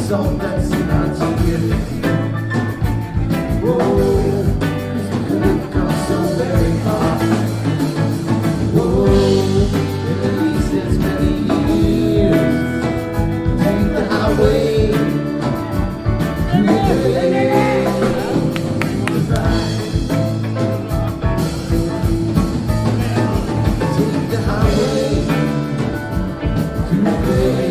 song that's not to hear. Whoa, couldn't come so very far. Whoa, at least as many years. Take the highway to the bay. Goodbye. Take the highway to the bay.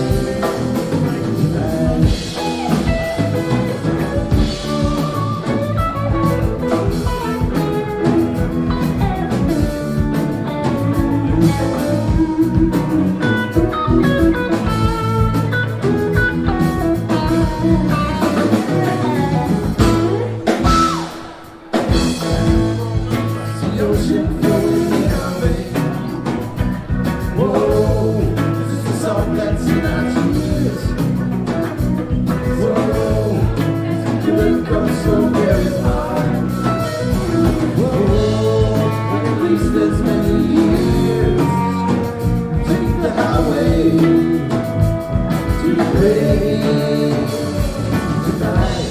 Ocean flowing behind me. Whoa, this is the song that's in our ears. Whoa, couldn't come so very far. Whoa, at least as many years. Take the highway to the grave tonight.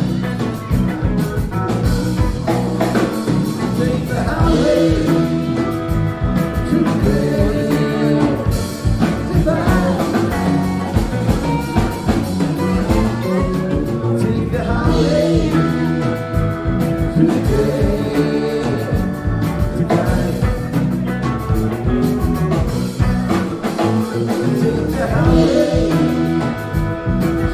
Take the highway to the grave tonight. Take the highway to the grave tonight. Take the highway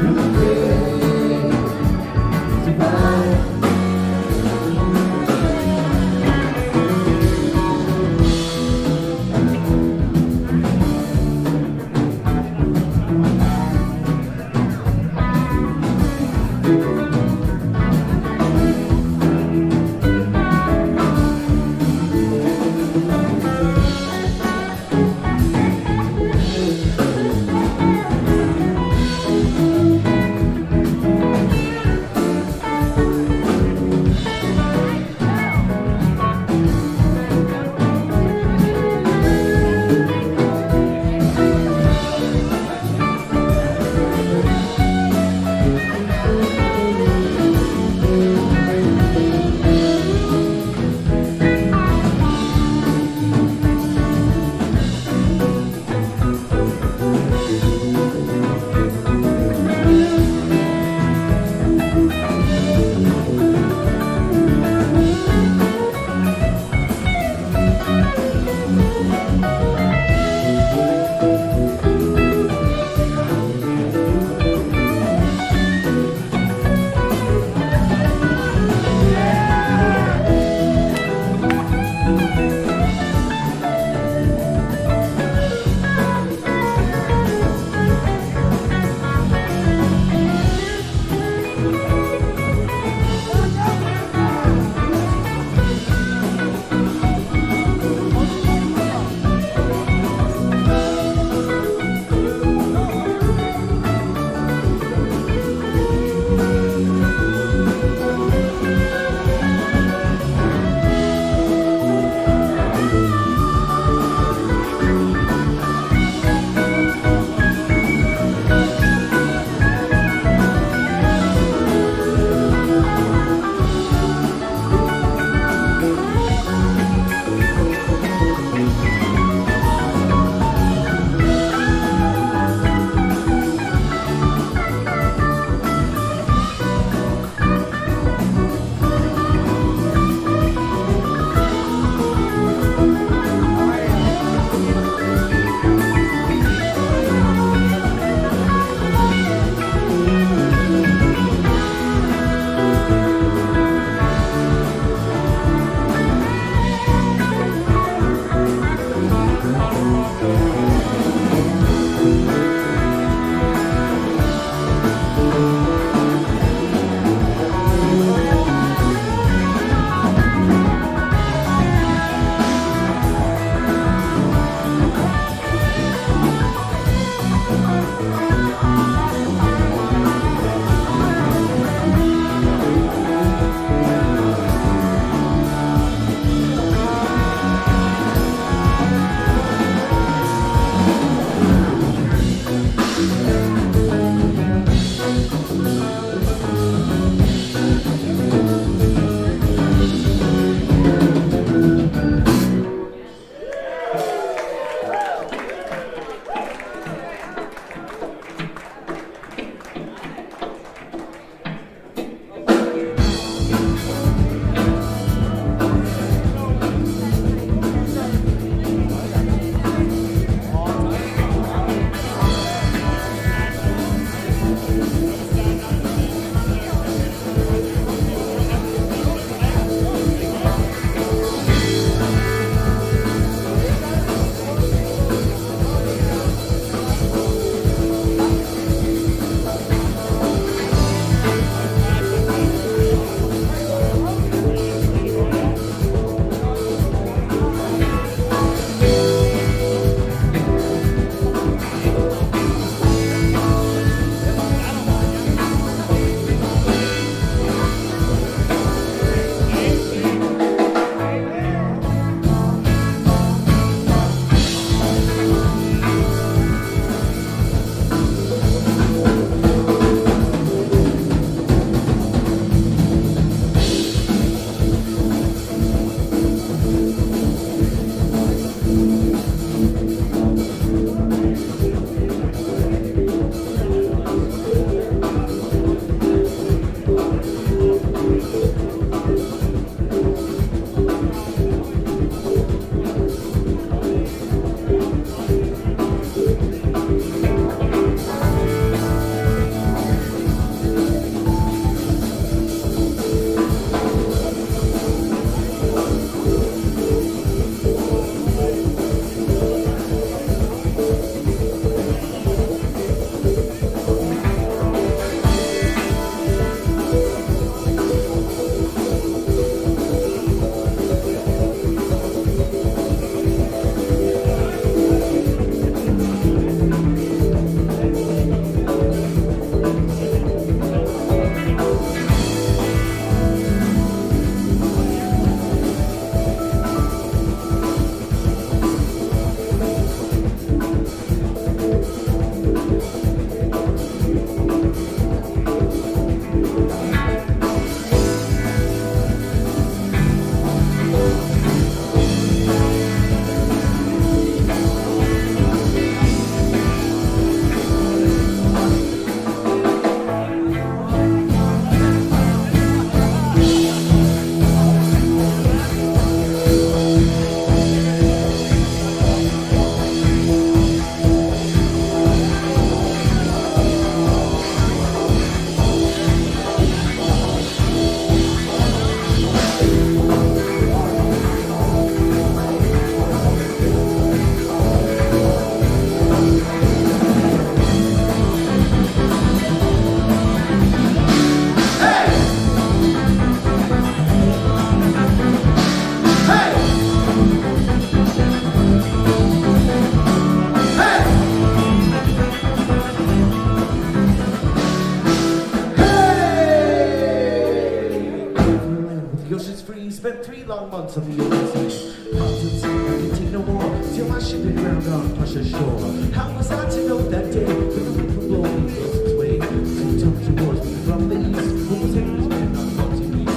spent 3 long months on the open sea. Mountains, I could take no more, till my ship had ground on Prussia's shore. How was I to know that day, when the wind would blow me across its way? Two tons of wars from the east, who was Henry's man on Monty Beach?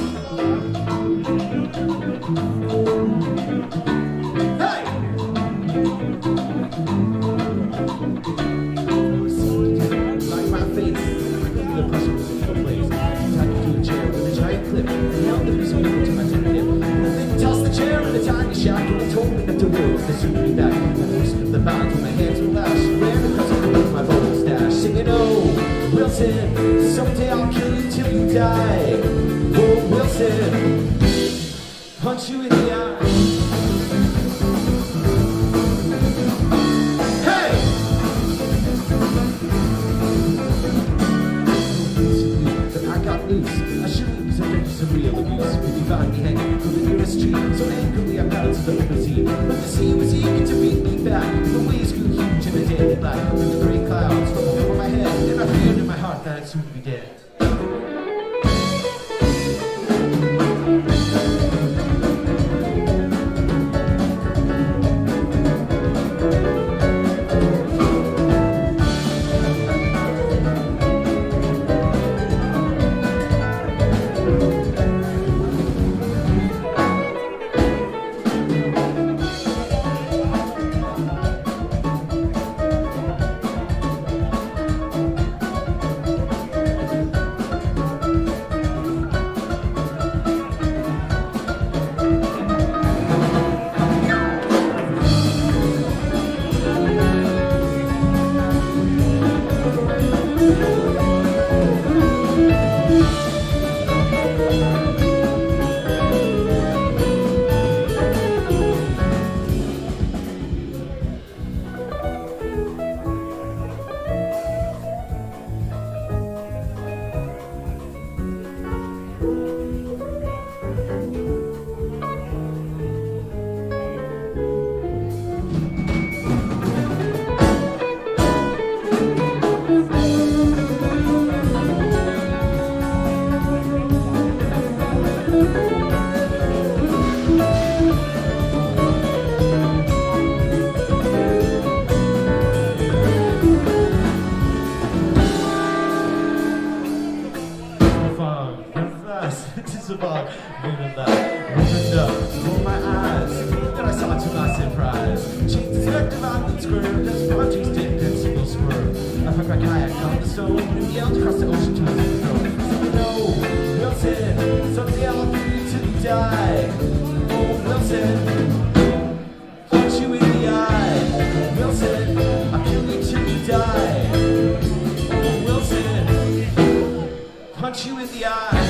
Hey! Like my face, the Prussian was in no place. Tied me to a chair with a giant clip, and held the piece of wood to my tentative. Tossed the chair in a tiny shack and told me not to worry, to soon be back. I loosened the bonds when my hands were lashed, ran across the room with my vocal stash, singing, oh, Wilson, someday I'll kill you till you die. Oh, Wilson, punch you in the eye. Hey! But I got loose. I shouldn't be subject to some real abuse. If you found me hanging from the nearest tree, so angrily I bounced to the open sea. But the sea was eager to bring me back. The waves grew huge and the deadly black. And the great clouds rolled over my head, and I feared in my heart that I'd soon be dead. Punch you in the eye.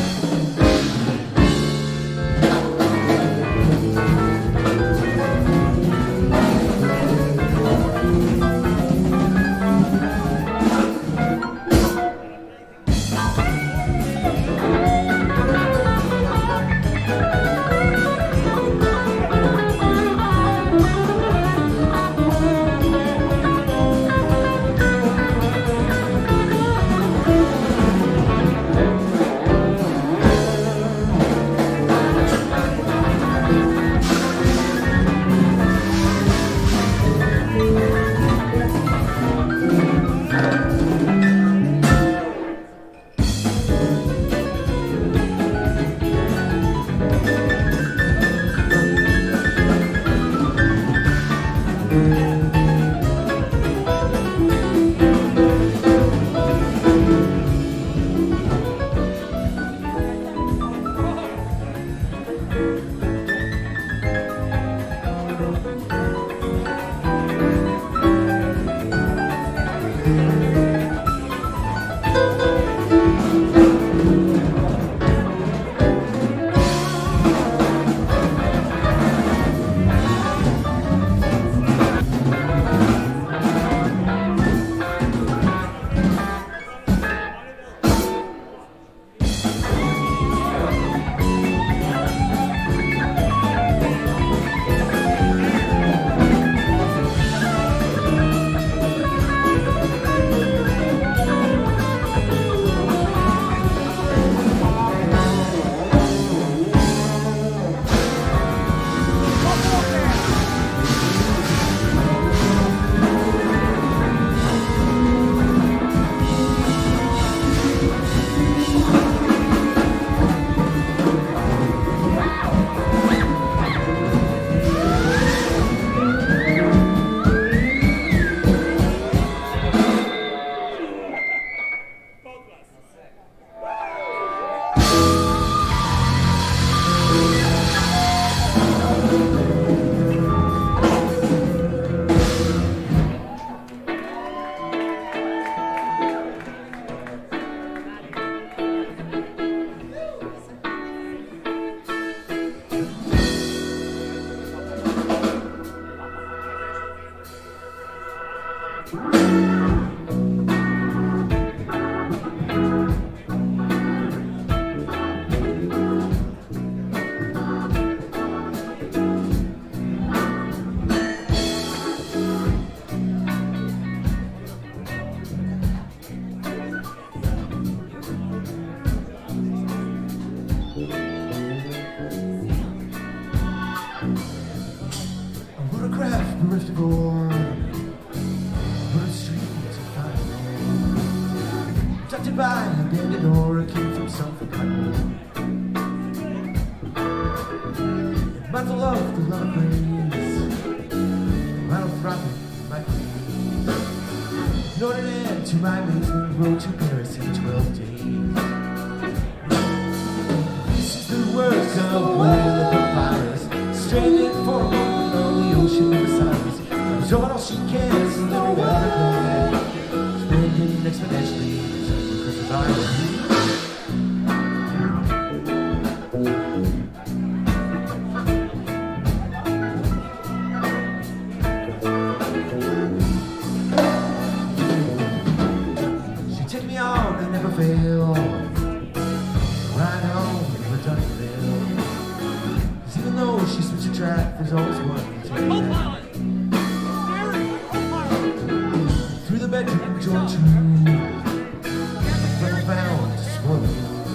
gore. Put a street to find a road. Protected by a abandoned or came from some forgotten. Mindful of the love of grace, rattle throbbing my breeze. In order to end to my amazement, road to Paris in 12 days. This is the work of whale of the virus, stranded for a moment on the ocean of the silence. She's doing all she can, so never let her go. Spending exponentially because of virus. There's always one to take that. Through the bedroom door to from found to swallow.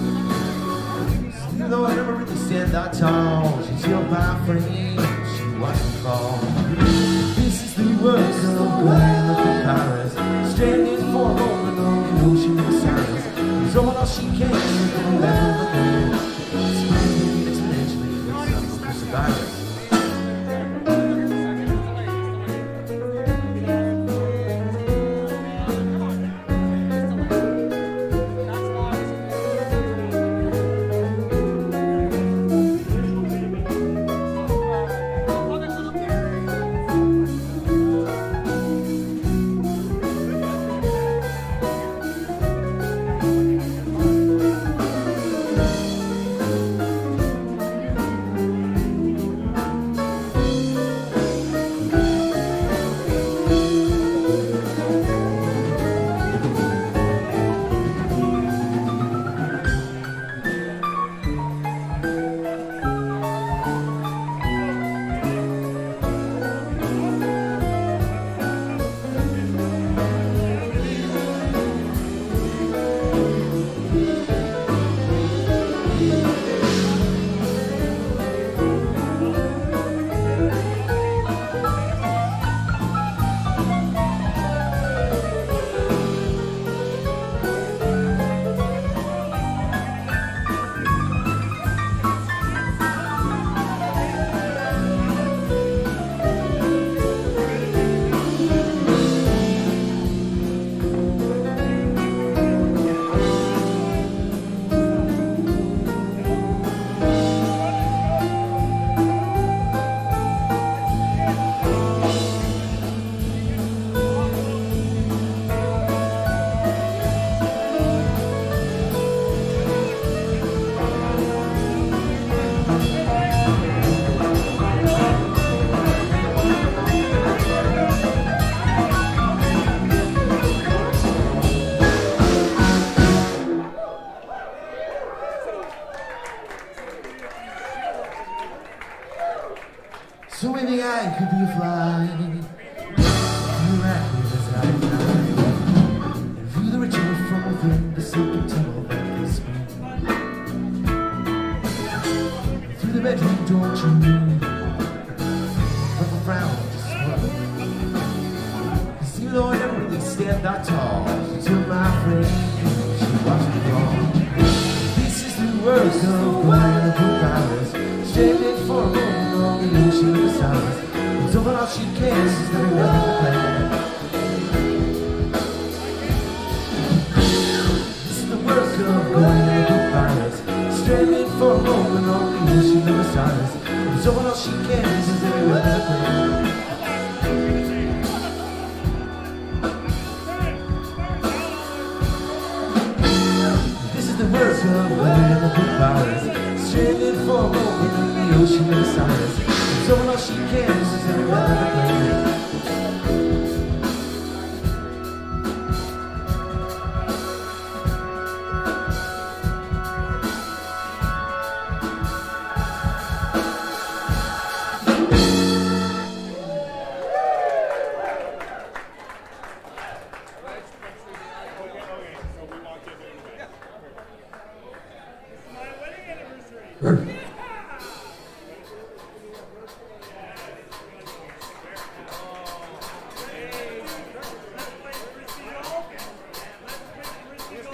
Even though I never really stand that tall, she's healed by a frame, she watched me fall. This is the work of Glenn of Paris, stranded for a moment on the ocean of silence. There's all she can do to level the ground. Spreading exponentially with some of the virus. So maybe I could be a fly, you act me as I fly, and view the ritual from within the silken tunnel that they spin. Through the bedroom door to from a frown to swallow. Cause even though I never really stand that tall, she took my frame, she watched me fall. This is the work of wonderful virus, stranded for a moment. The ocean of the silence. It's over all she cares is that I love the planet. This is the work of wonderful virus, stranded for a moment on the ocean of the silence. It's over all she cares is that I love the planet. This is the work of wonderful virus, stranded for a moment on the ocean of the silence. So all she cares is that I love the planet.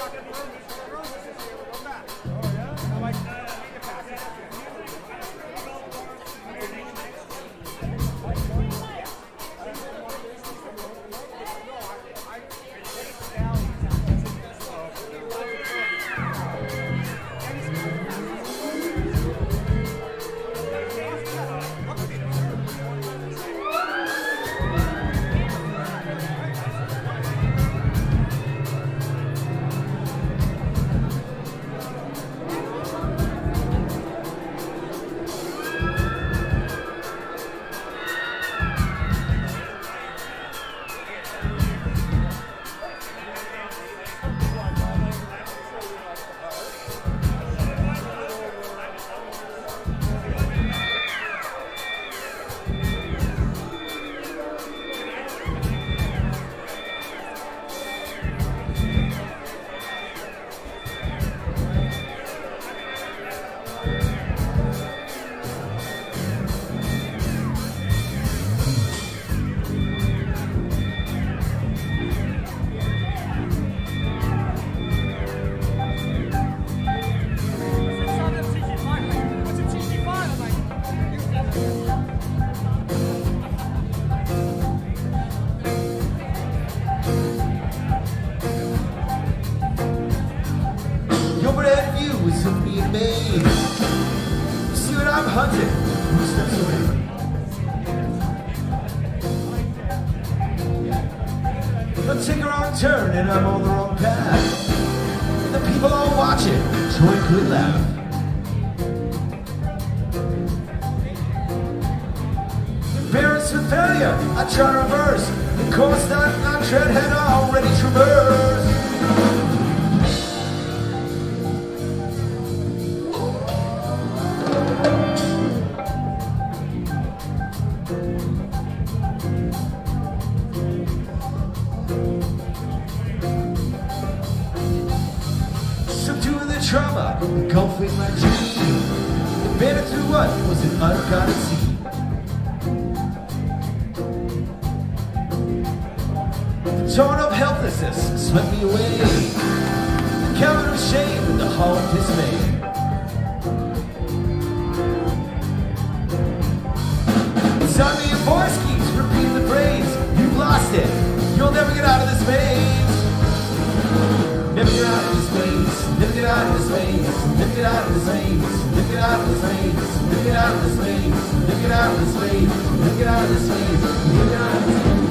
Take a wrong turn and I'm on the wrong path. The people all watching, join good laugh. Parents with failure, I try to reverse. The course that I tread had already traversed. Trauma, engulfing my dream. Embedded through what was an unguided sea. The torn up helplessness swept me away. The cabin of shame and the hall of dismay. Inside me a voice keeps repeating the phrase, you've lost it, you'll never get out of this maze. Never get out of this maze, never get out of this maze, never get out of this maze, never get out of this maze, never get out of this maze, never get out of this maze, never get out of this maze, never get out of this maze.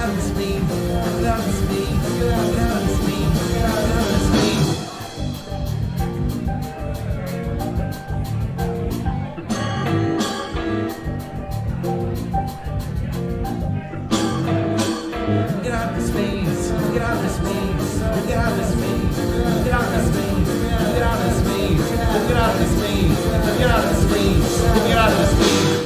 out of this me, get out of this me, get out of this me, get out of this me. Get out of this maze, get out of this maze, get out of this maze, get out of this maze, get out of this maze, get out of this maze, get out of this maze, get out of this maze.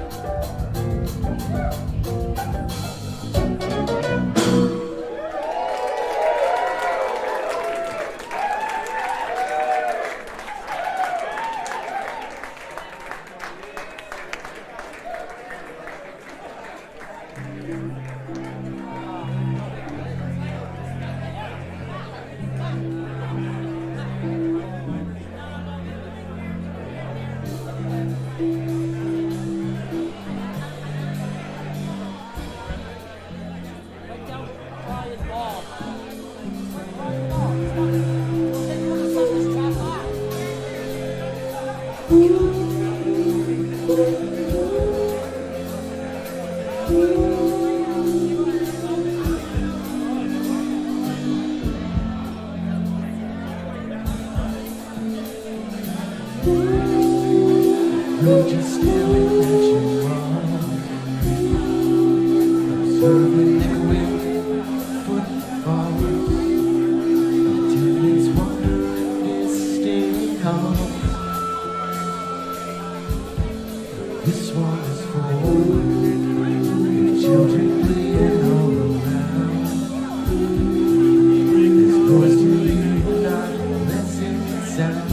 You're just staring at your wall, observing every footfall, until it's wondering it's staying calm. This one is for your children playing all around. There's noise to you, not pleasant sound.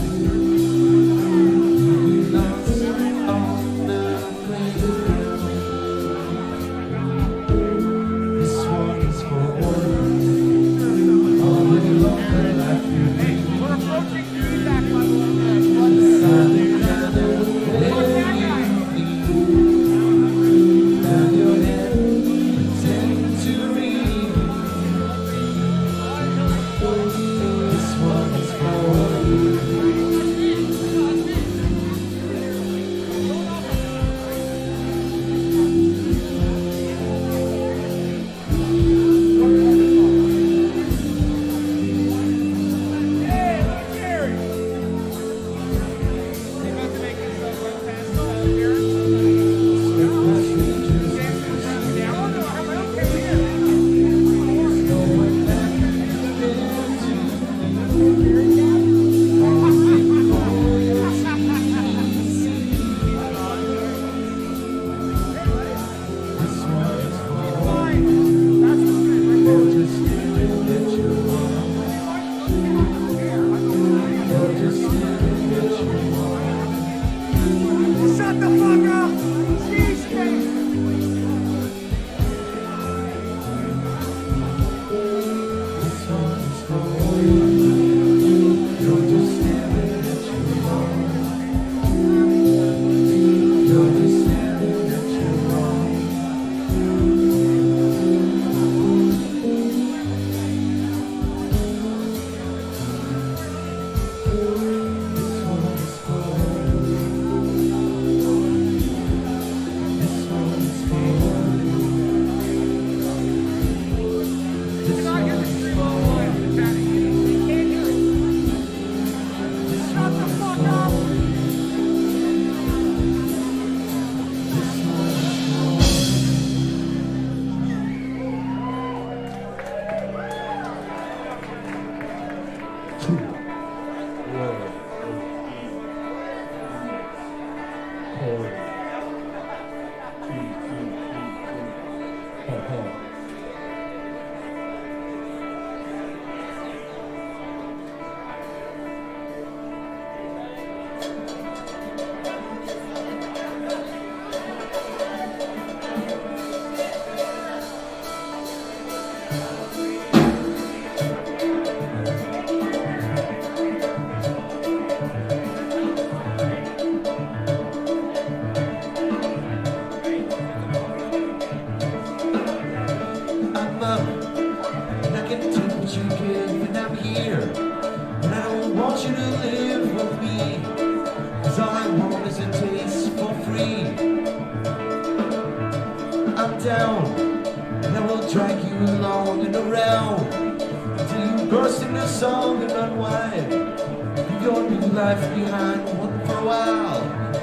and I will drag you along and around until you burst into song and unwind. Leave your new life behind, one for a while.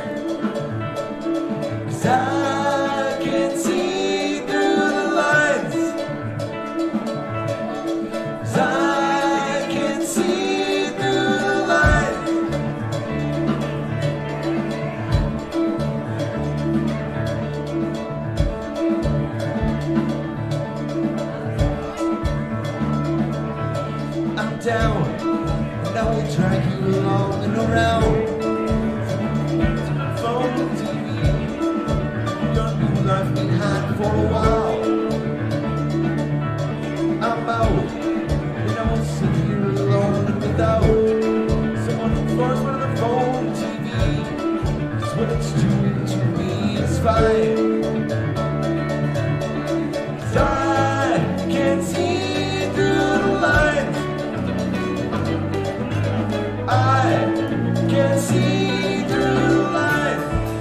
'Cause I can see through the lines. 'Cause I can see through the lines. I'm down, and I will drag you along and around. Phone and TV, your new life behind for a while. I'm out, and I will sit here alone and without someone who first went on the phone and TV. 'Cause when it's true to me, it's fine. 'Cause I can see through the lines. I can see through the lines.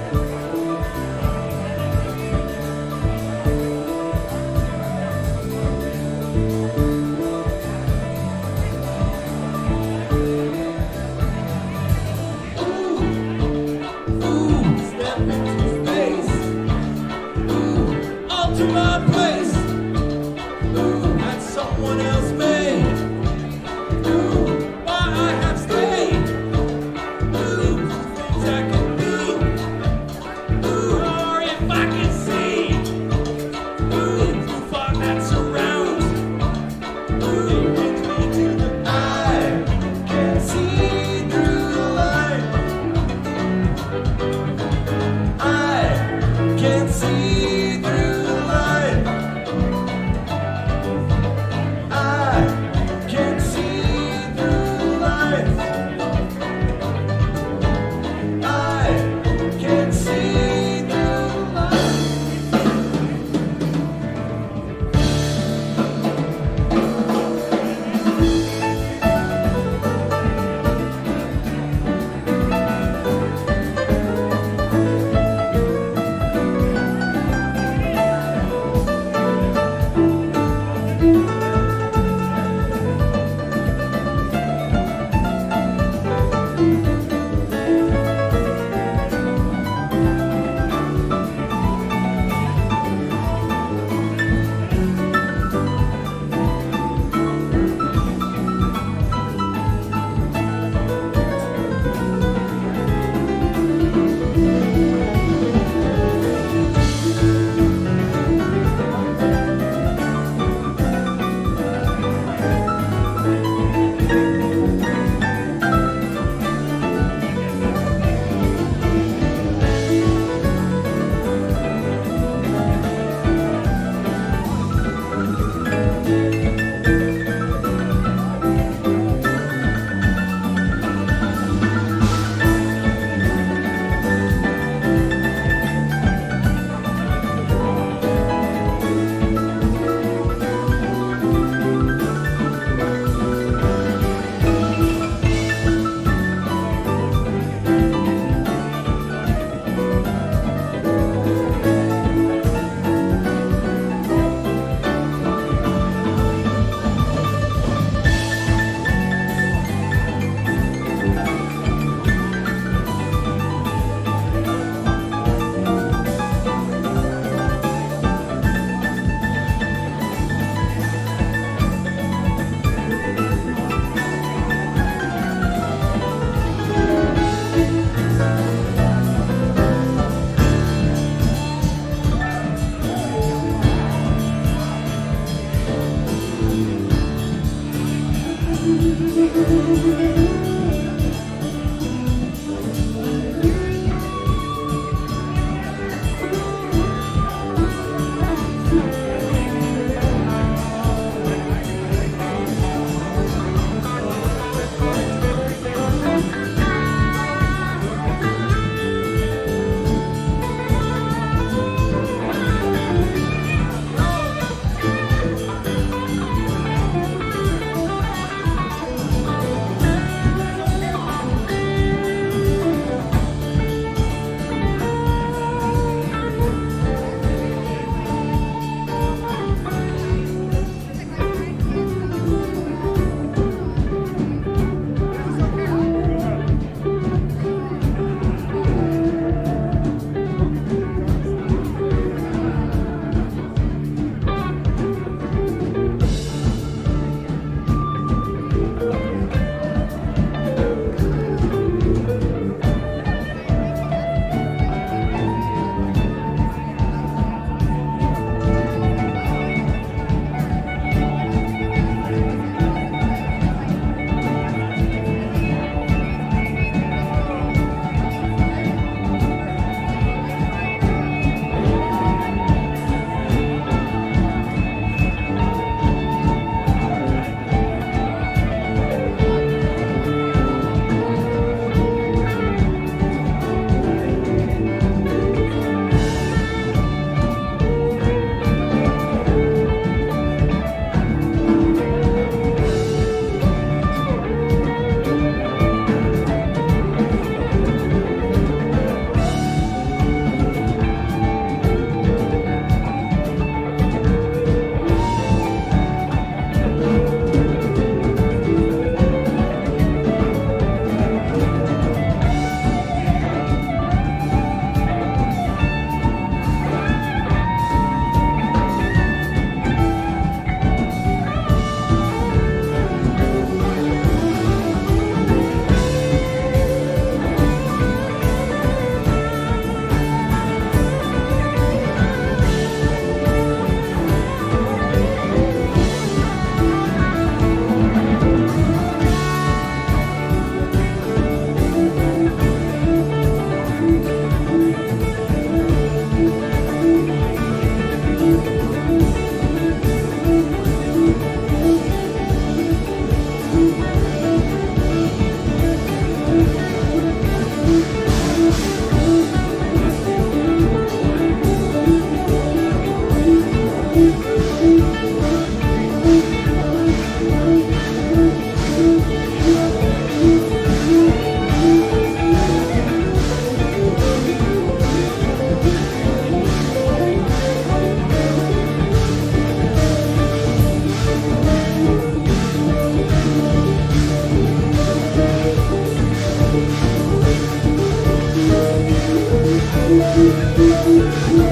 Ooh, step into space. Ooh, all to my place. Ooh, that someone else made. Ooh, why I have stayed. Ooh, things I can do. Ooh, or if I can see. Ooh, through fog that surrounds. Ooh, it brings me to the I can see through the light. I can see through the light. I can see through the light. I can see through the light.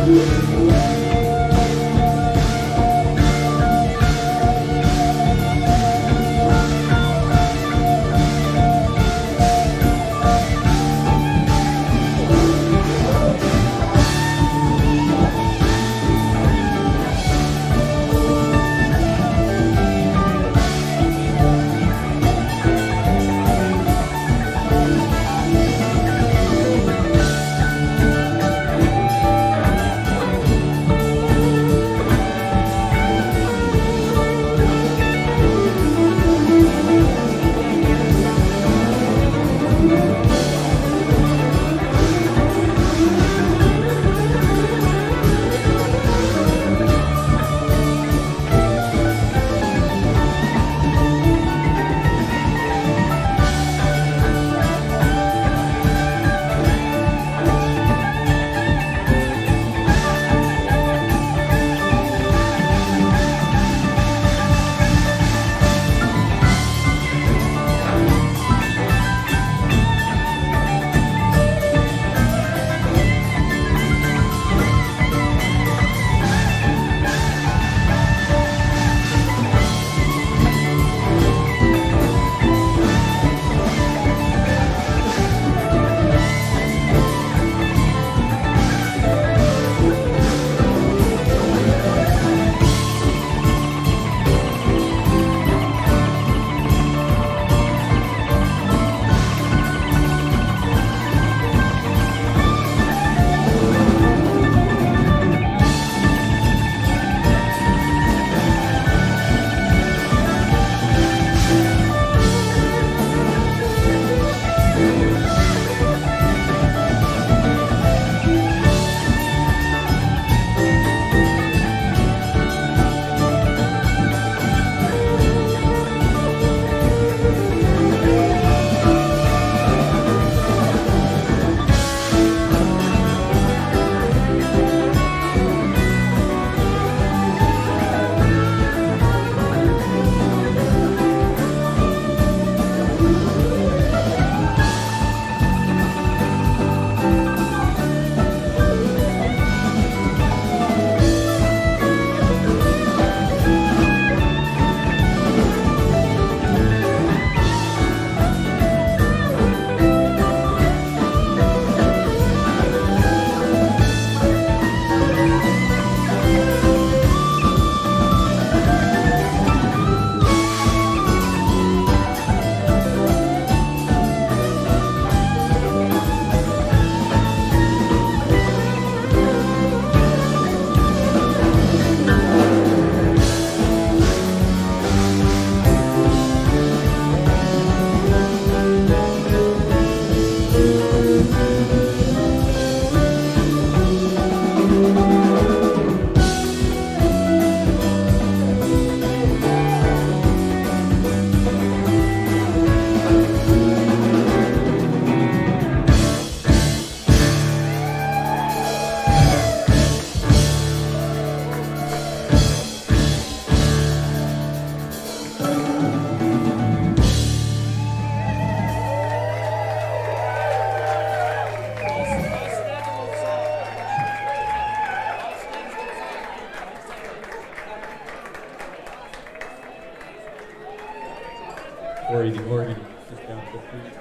Corey, the organ is down to the feet.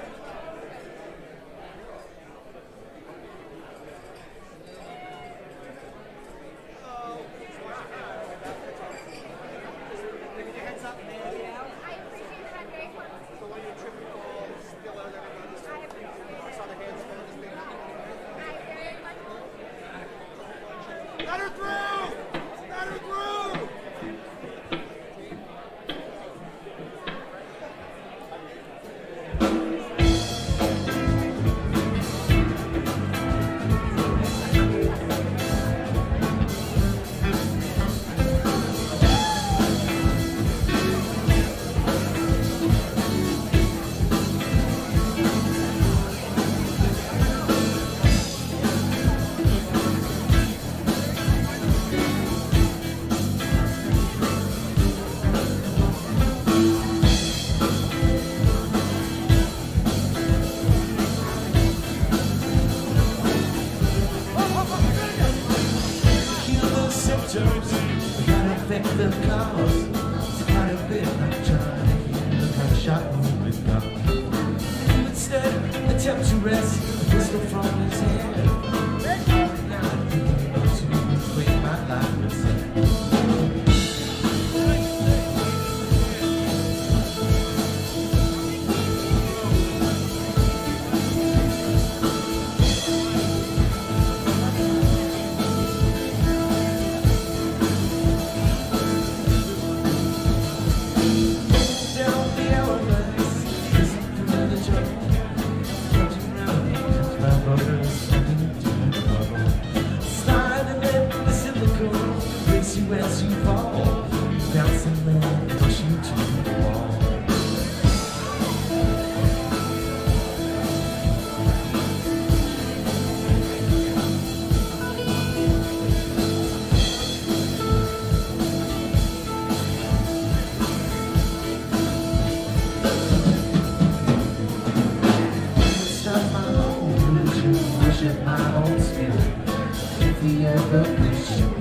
symptoms that affect the cause. It's quite a bit like trying to hear the kind of shot with God. You instead attempt to wrest the pistol from his hand. Now I think to equate my life with sin. As you fall, bouncing land, push you to the wall. Start my own religion, worship my own spirit. If he ever please you,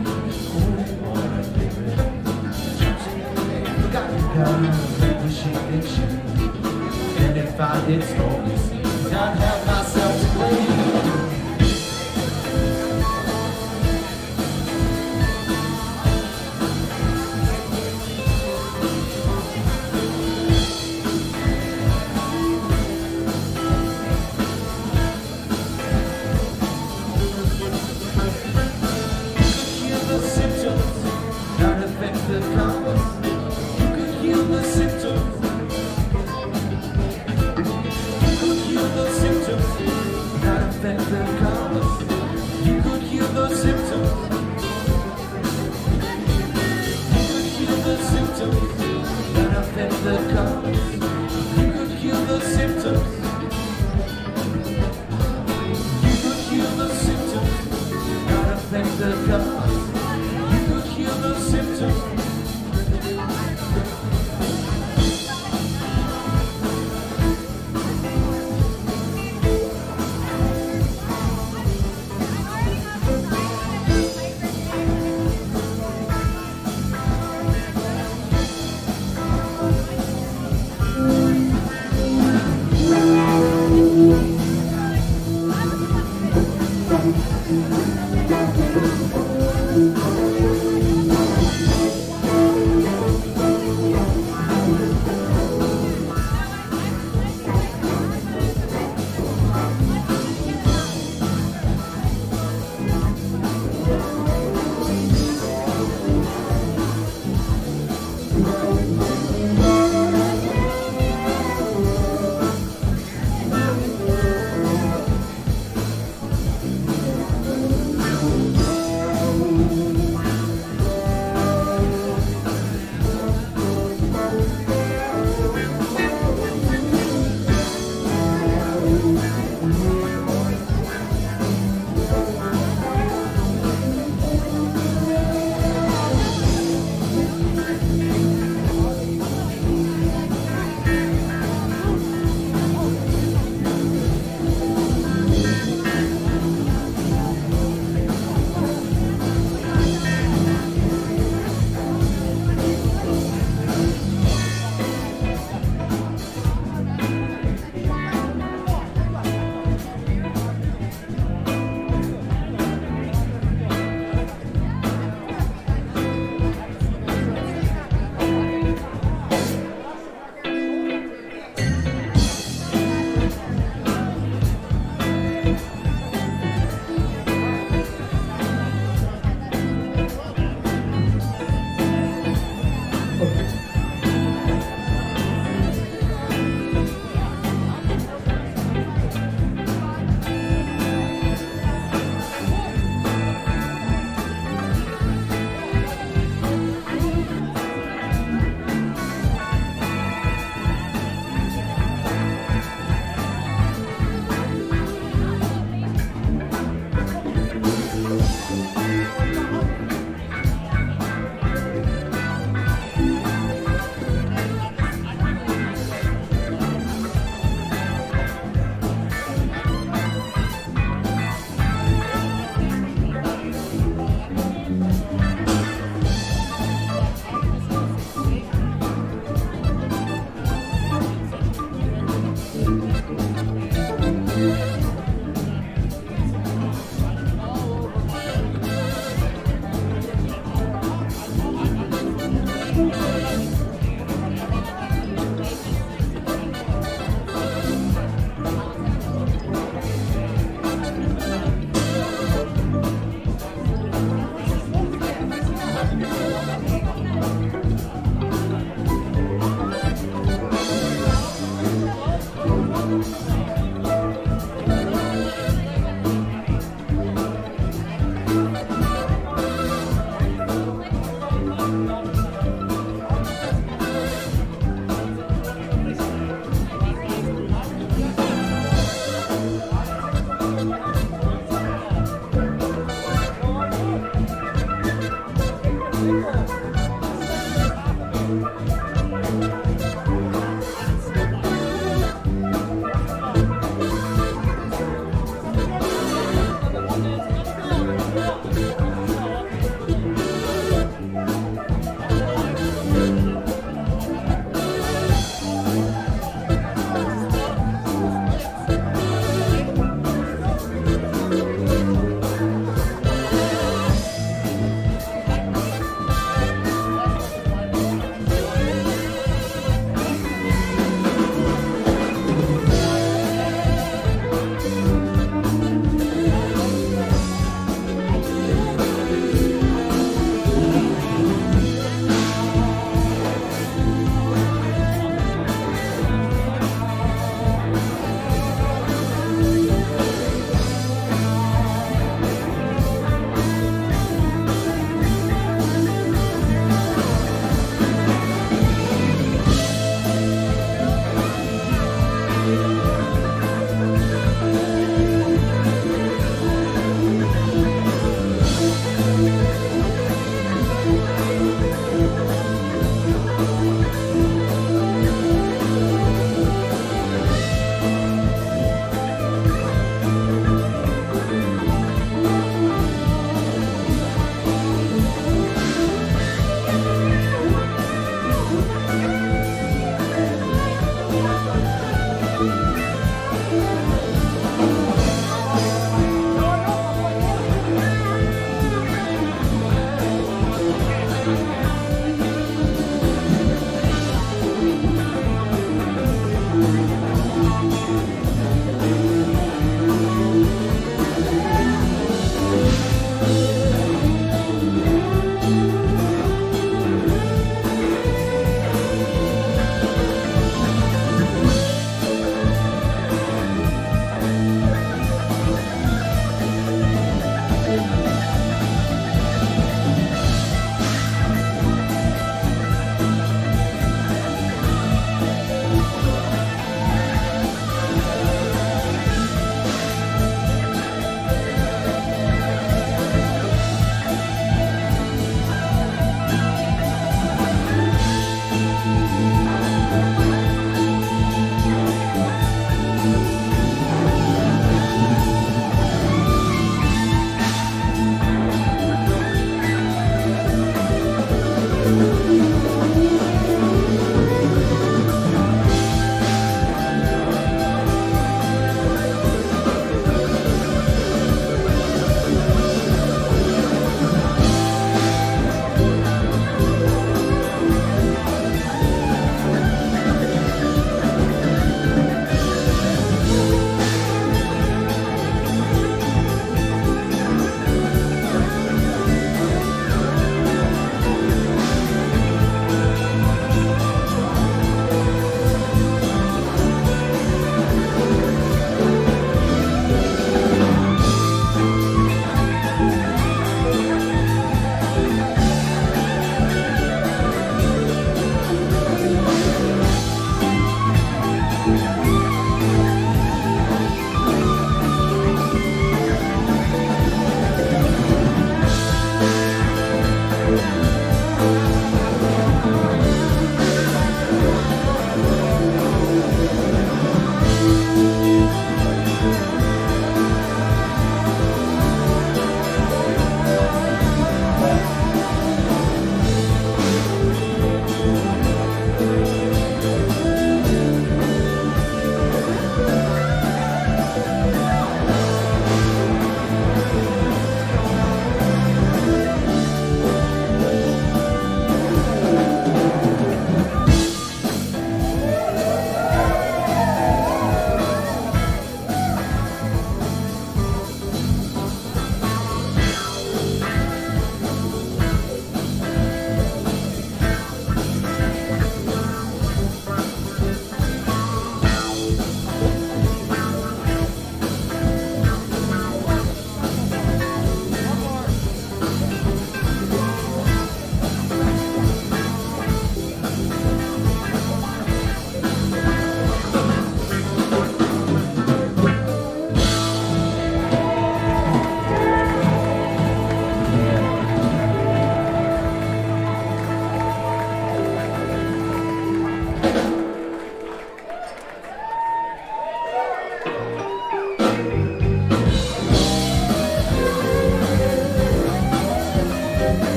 and if I did slowly see, I'd have myself to blame. Heal the symptoms that affect the cause. You could heal the symptoms. That affect the cause. You could heal those symptoms. You could heal the symptoms that affect the cause. You could heal the symptoms. You could heal the symptoms that affect the cause. You could heal the symptoms.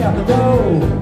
out the door.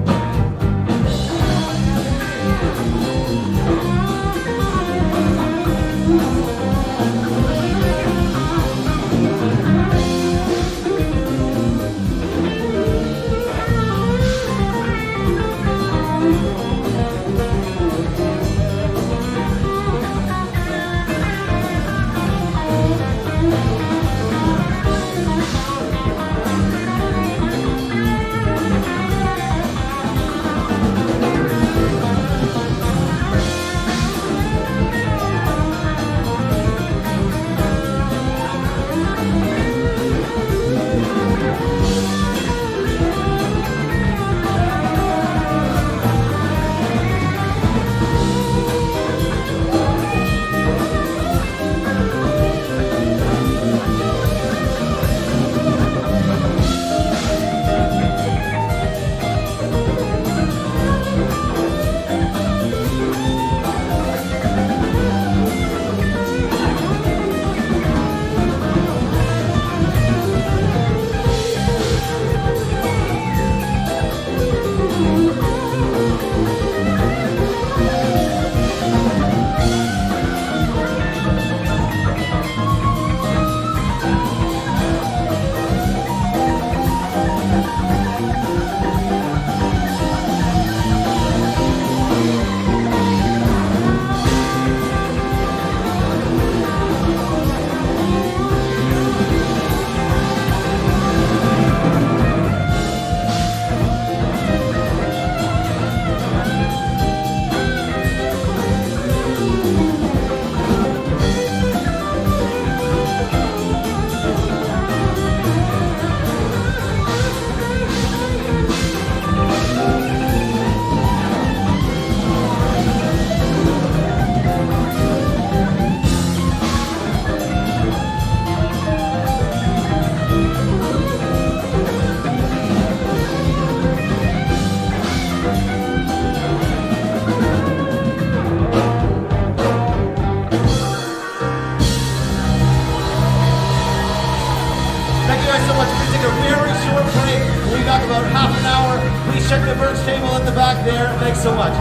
About half an hour. Please check the merch table at the back there. Thanks so much.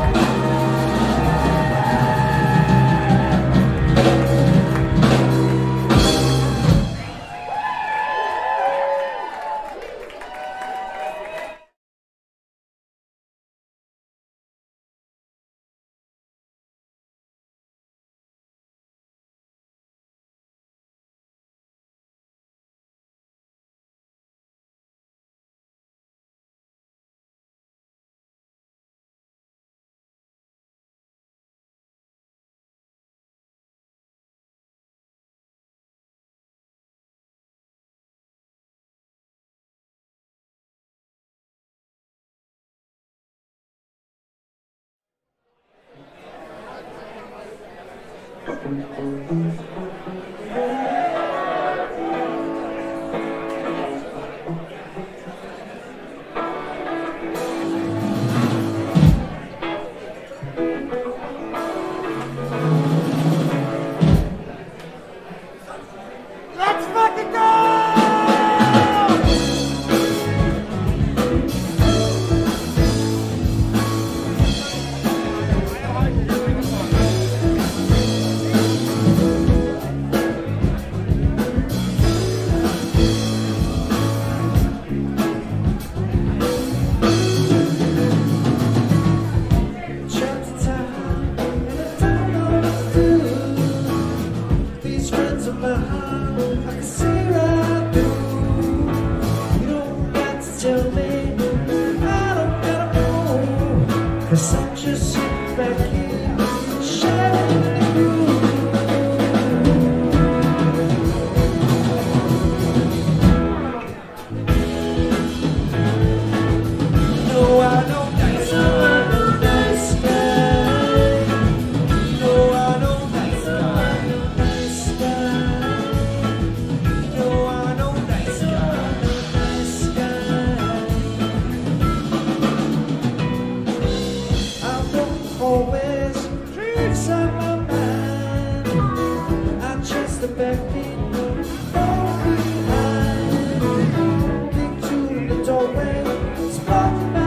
Behind, into the doorway, spot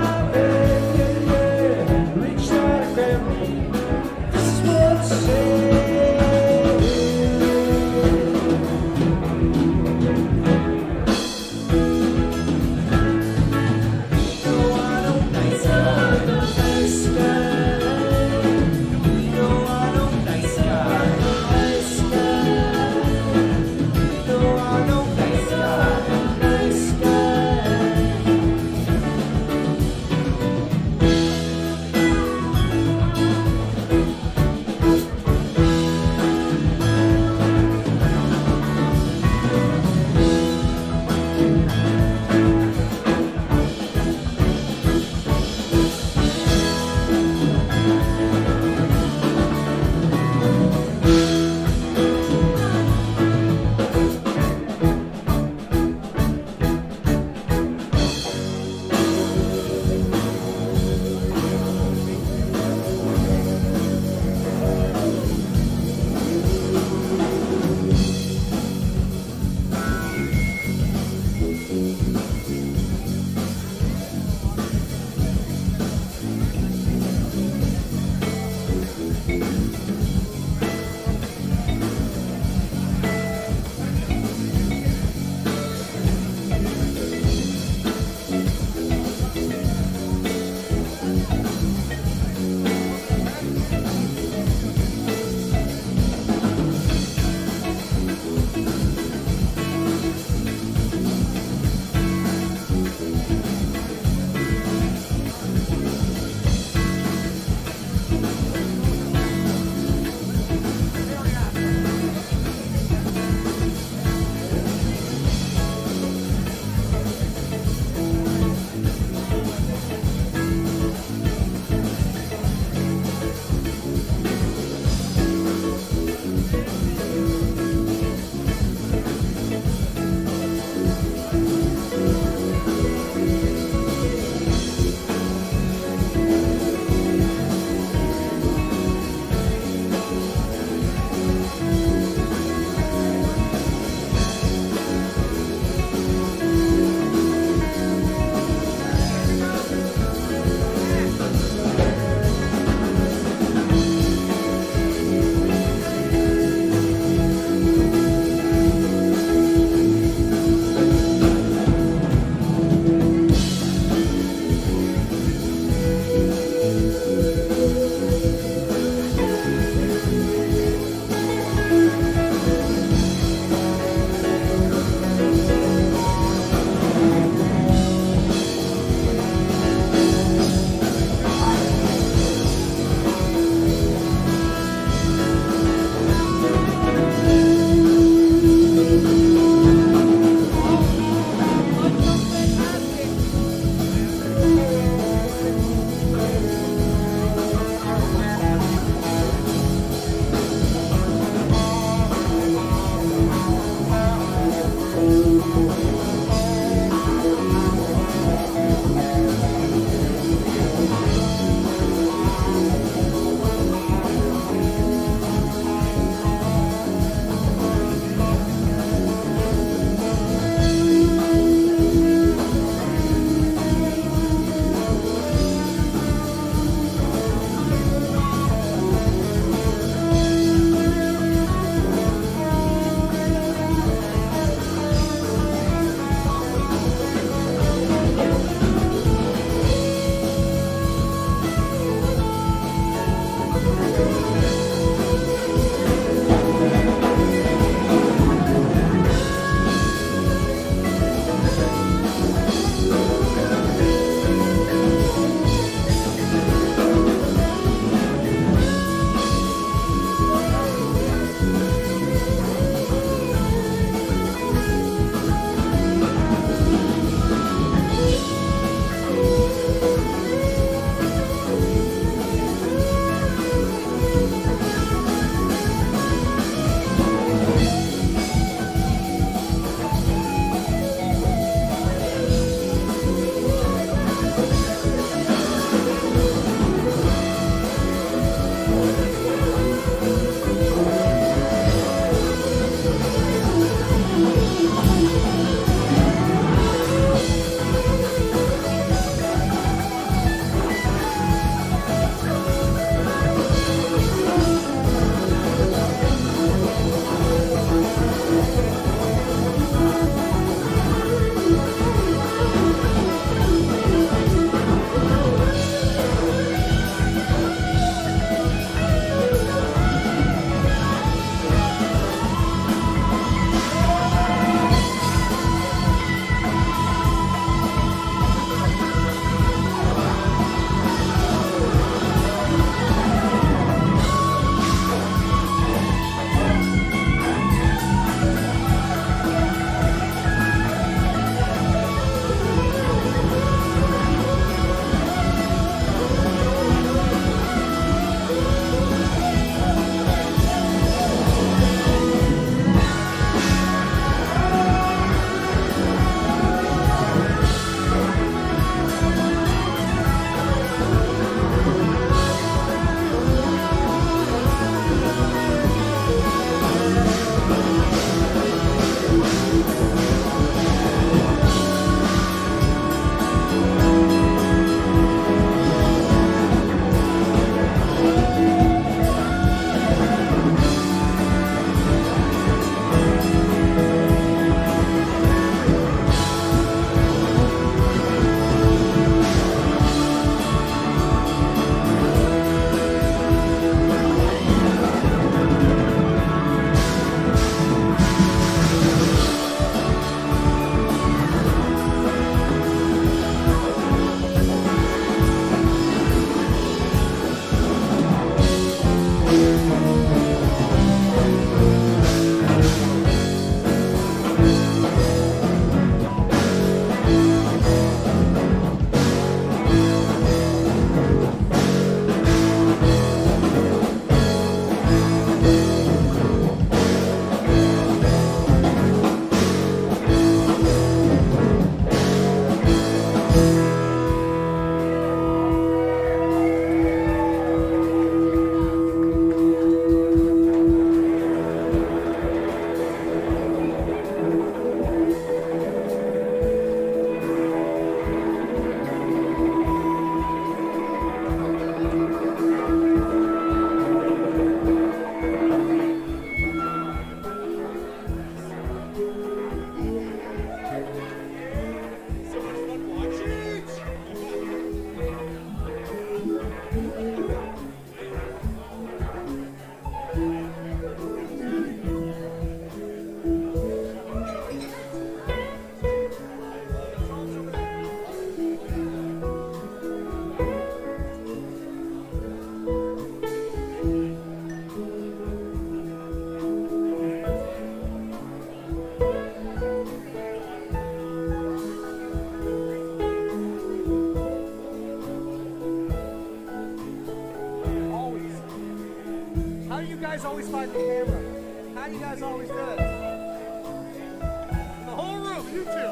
How you guys always do it? The whole room, you two.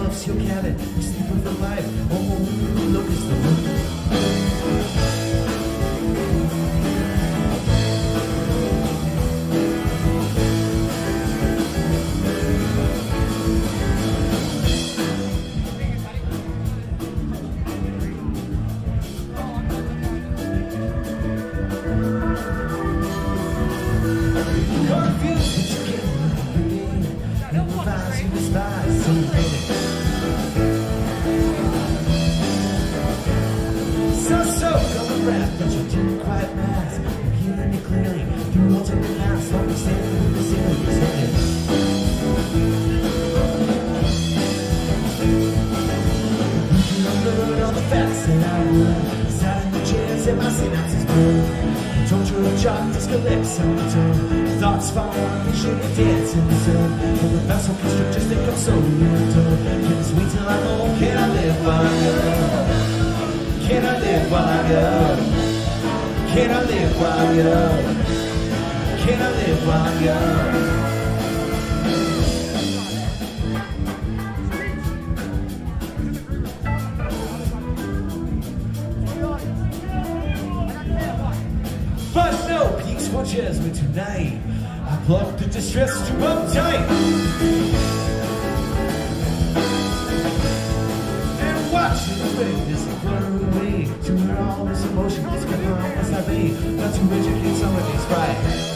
loves your cabin, you sleep with the life. Oh, look, it's the moon. But you didn't quite last. I'm hearing you clearly through alternate paths. Don't be standing with the serious headed. You unlearn all the facts that I learned. Sat in the chairs and my synapses burn. Torture of chalk discollects on the tongue. Thoughts fall on me, should we dance in the sun? When the vessel constrictors think I'm so little. Can this wait till I'm old? Can I live while I go? Can I live while I go? Can I live while I go? Can I live while I go? But no peace for Jasmine tonight. I plucked the distress too uptight. And watching the witness blur away to where all this emotion is coming on as I be. Not to educate some of these fights.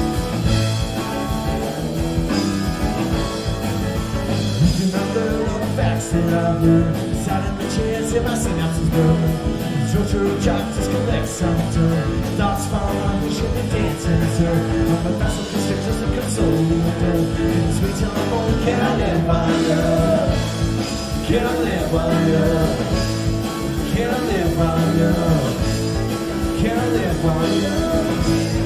You can unlearn all the facts that I've learned. Sat in the chairs and my synapses burn. Torture of jobs disconnect some turn. Thoughts fall on me, should be dancing in turn. On my vessel constrictors to console me with dirt. Can this wait till I'm old? Can I live while I go? Can I live while I go? Can I live while I go? Can I live while I go?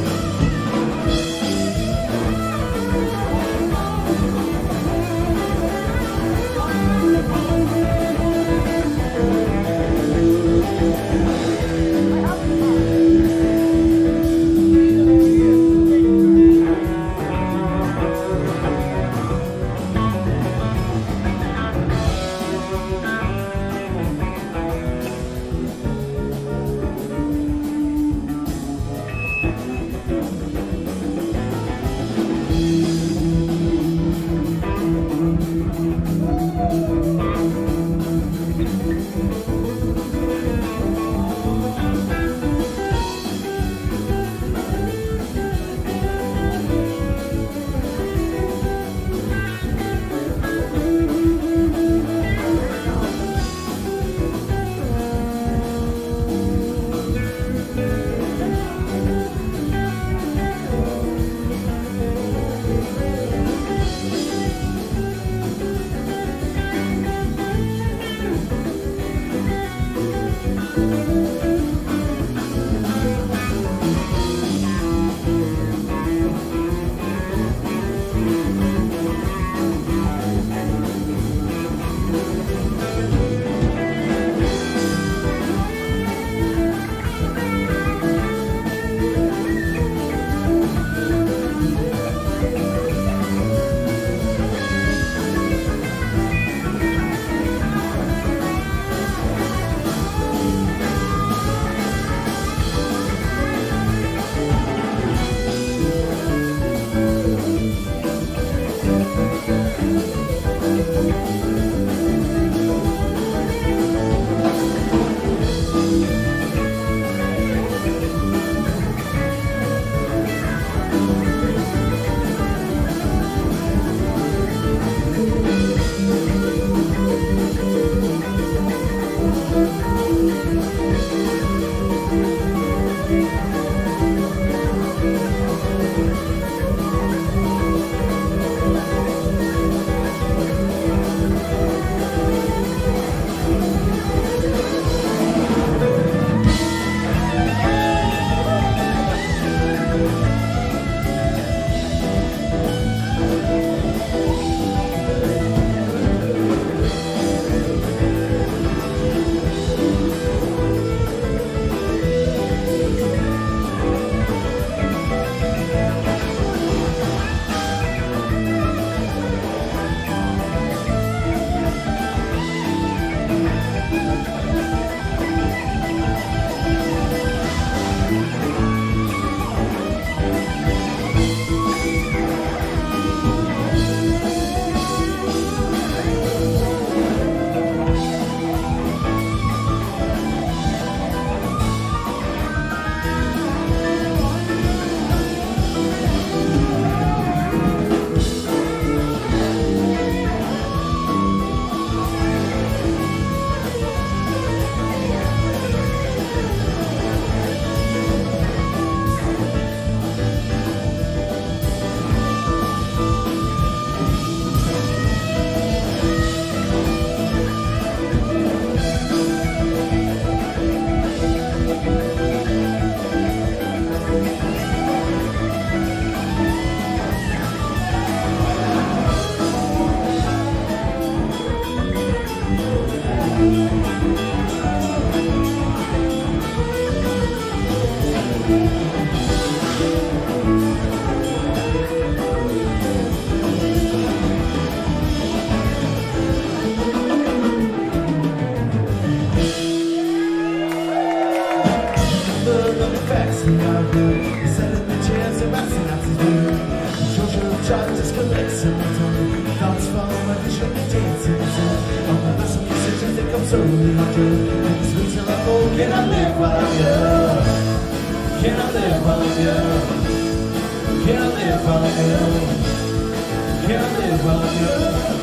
dancing the sun. All my life some decisions that come slowly on through. And this week's till I'm old, can I live while I'm young? Can I live while I'm young? Can I live while I'm young? Can I live while I'm young?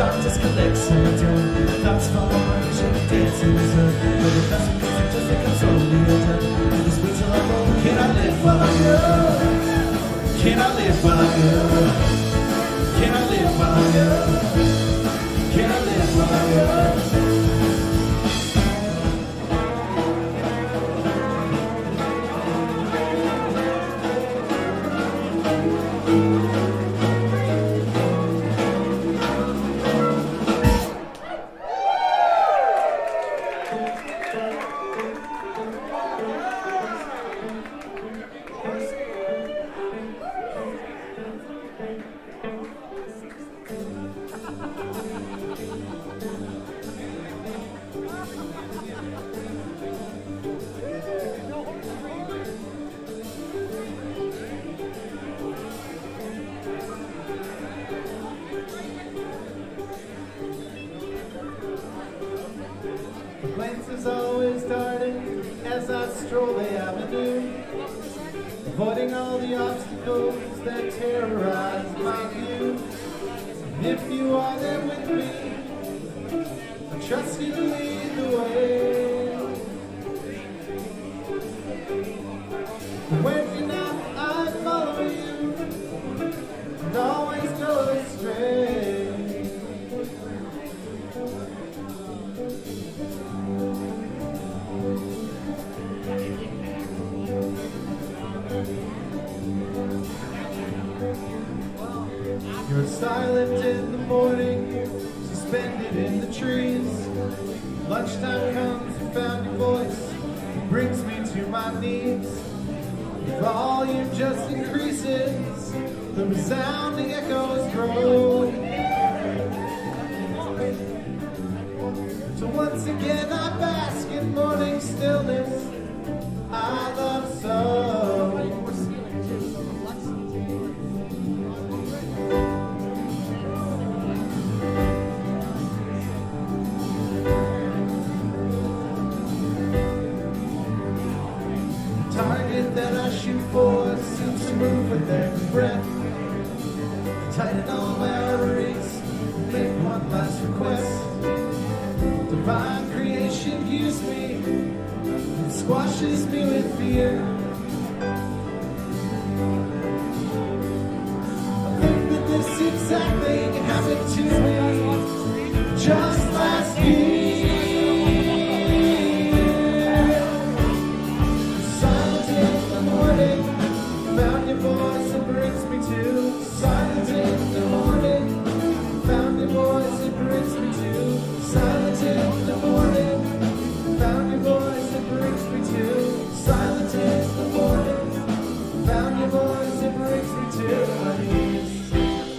heart just collects her tone. Thoughts fall apart, she dance in the sun. But it doesn't mean it just becomes slowly undone. I just wait till I'm old. Can I live while I'm young? Can I live while I'm young? Can I live while I'm young? Can I live while I'm young? Glances always darting as I stroll the avenue, avoiding all the obstacles that terrorize my view. And if you are there with me, I trust you to lead the way. When you're not, I follow you and always go astray. You're silent in the morning, suspended in the trees. Lunchtime comes and found your voice, brings me to my knees. The volume just increases, the resounding echoes grow. So once again I bask in morning stillness I love so. Target that I shoot for seems to move with every breath. Tighten all my arteries, make one last request. Divine creation hears me and squashes me with fear. I think that this exact thing happened to me just last year. Silent in the morning, found your voice and brings me to. Silent in the morning, found your voice and brings me to. Silent in the morning, found your voice and brings me to. Silent in the morning, found your voice and brings me to my knees.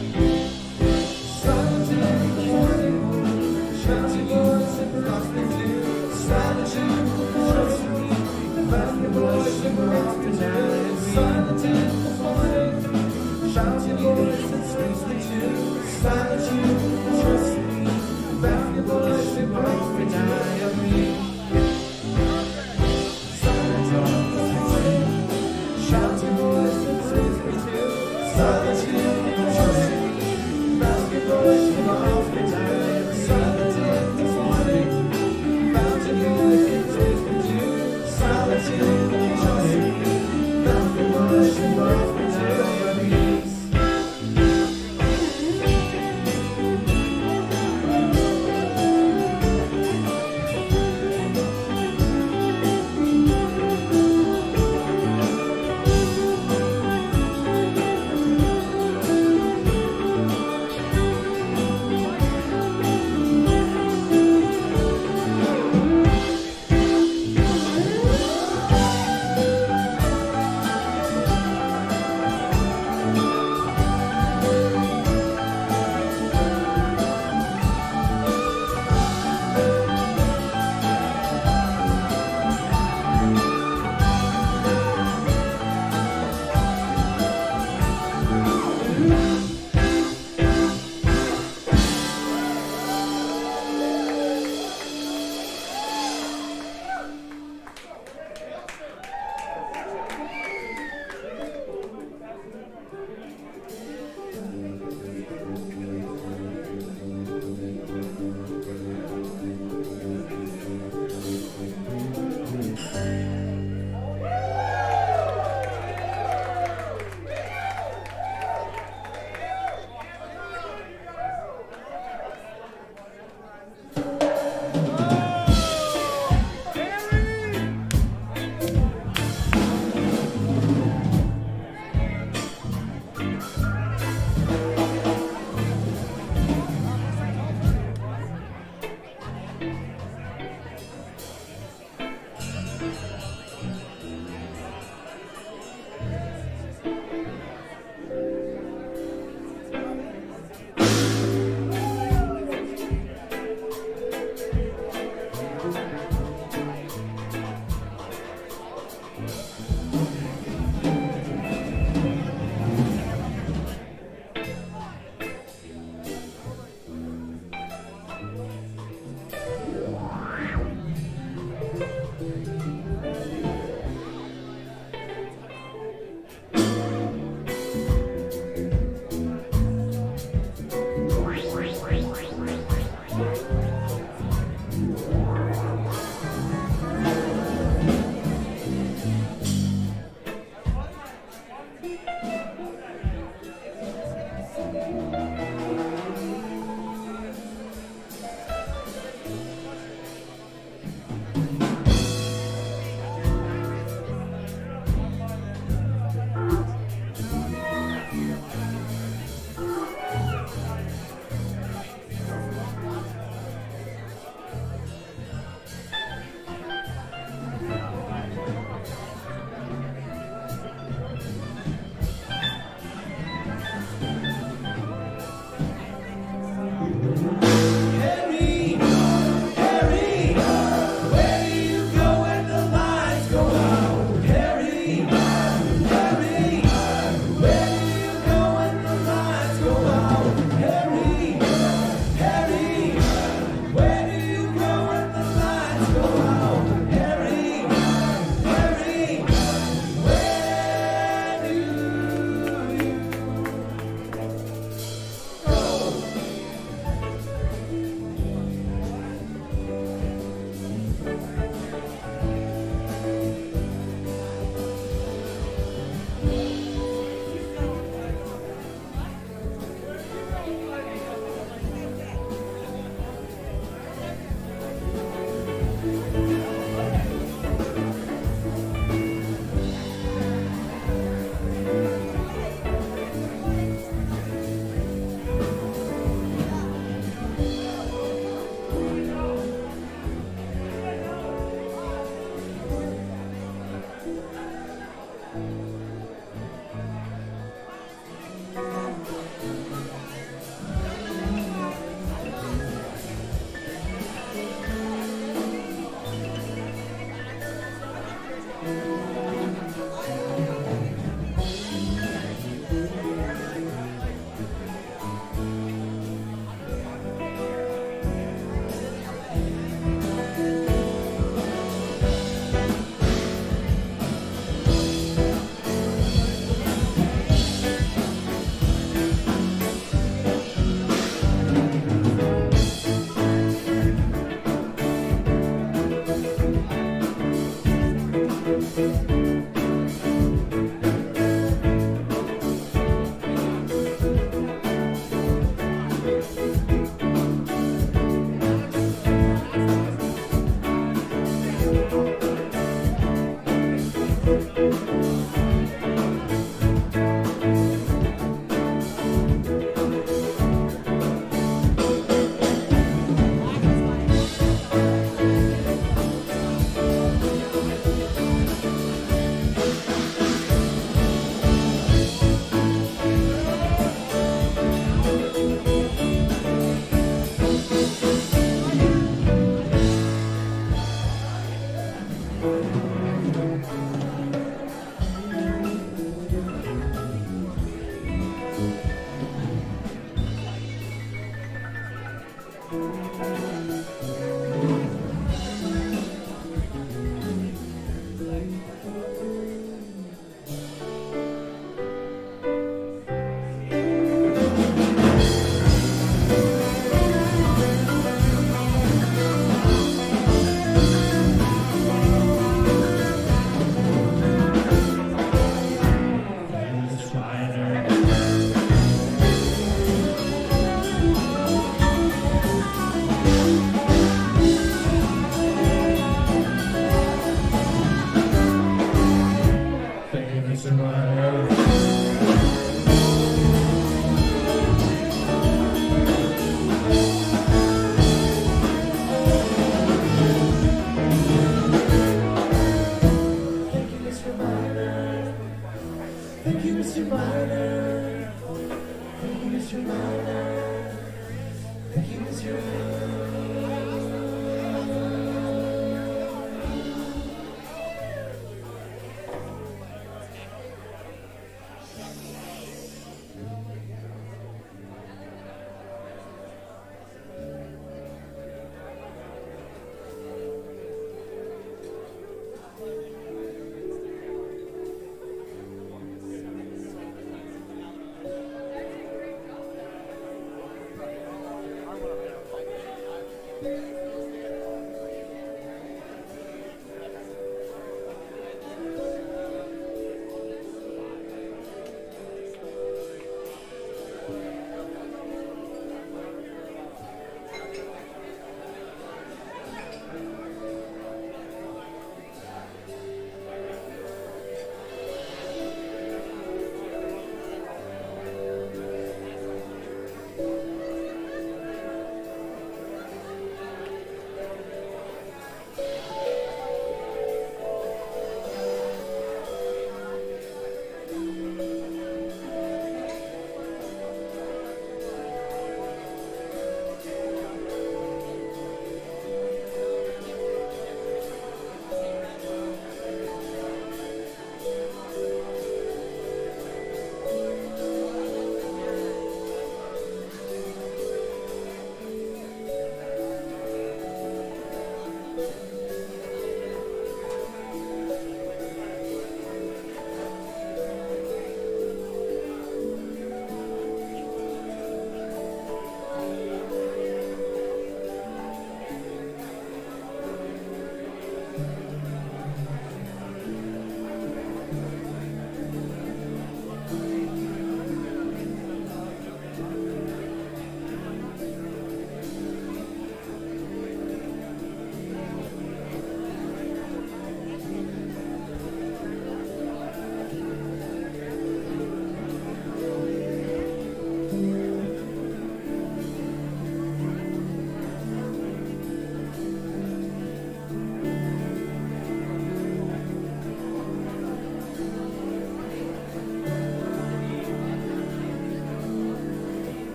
Silent in the morning, found your voice and brings me to. Silent in the morning, found your voice and brings me to. Silent in the morning, shout your voice and brings me to. Silent you, trust me, found your voice and brings me to me. Silent in the morning, shout your voice and brings me to. Silent you, trust me, found your voice and brings me to. Silent in the morning, found your voice and brings me to. Silent you, trust me, found your voice and brings me to your knees.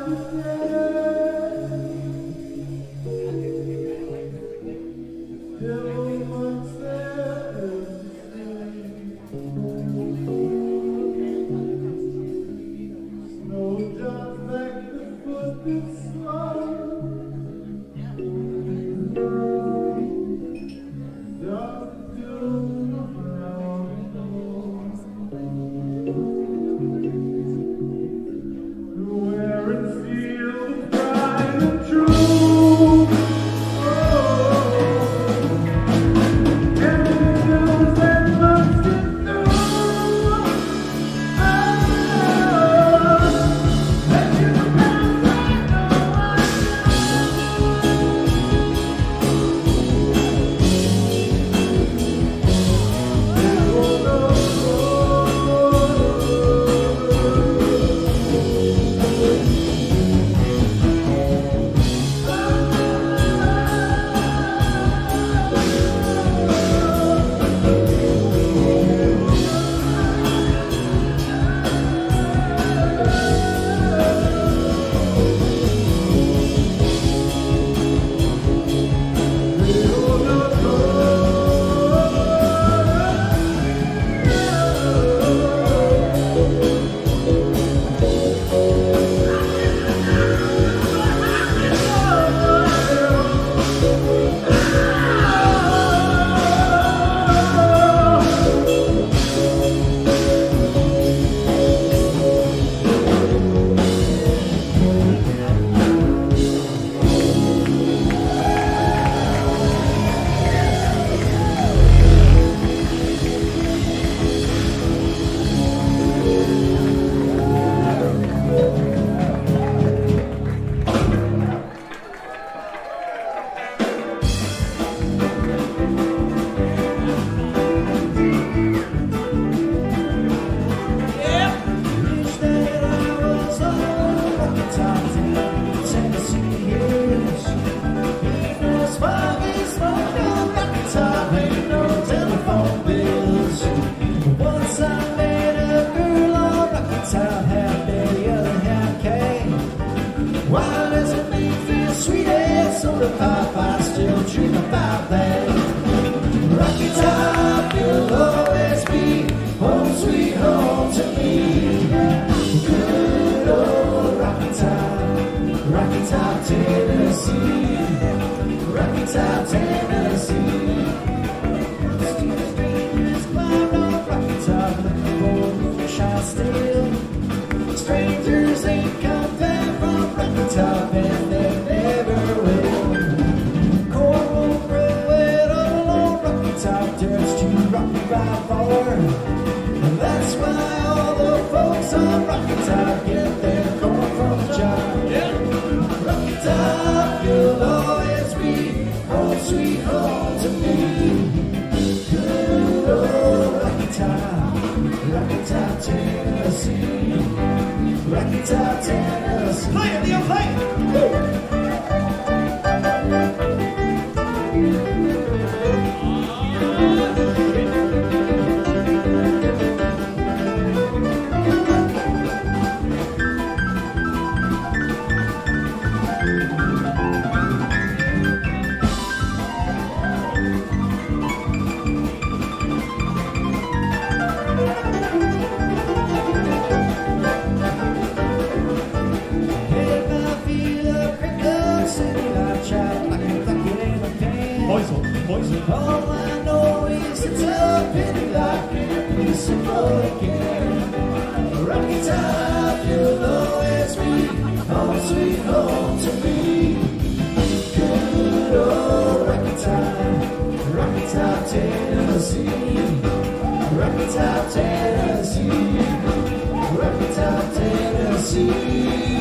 Tennessee.